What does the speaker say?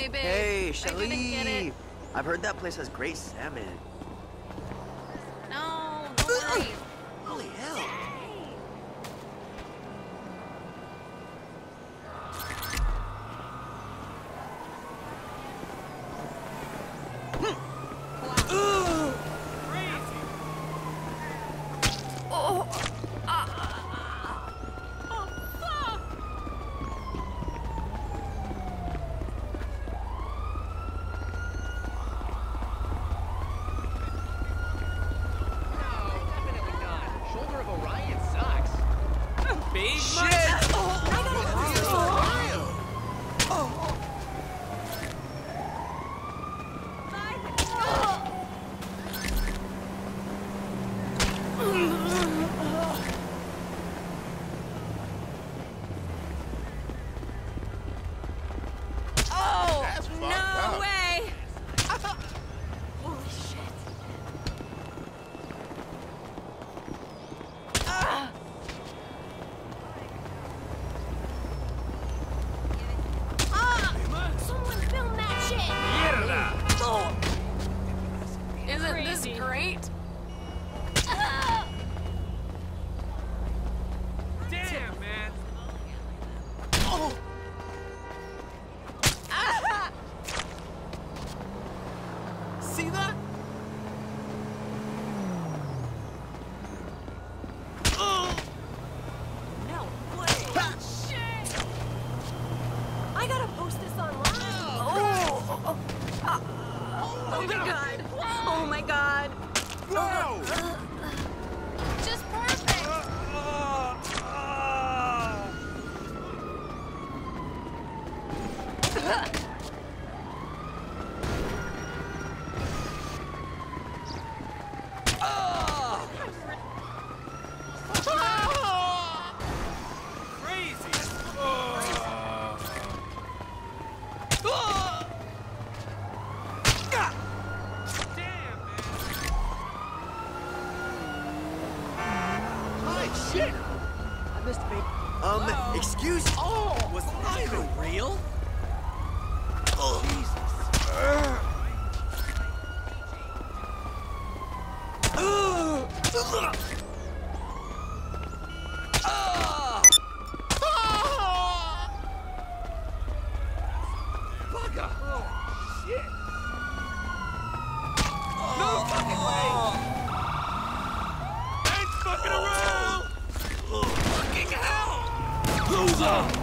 Hey, babe. Hey, I didn't get Shelly. it. I've heard that place has great salmon. No, don't worry. Holy hell. Isn't this great? Damn, man. See that? No way! Shit! I gotta post this online. Oh my god! Oh my god! Just perfect. Crazy. Damn, man. Holy shit. I missed a beat. Excuse me. Oh, was that even real? Oh, Bugger. Oh, shit. No fucking way. Ain't fucking around. Fucking hell. Loser.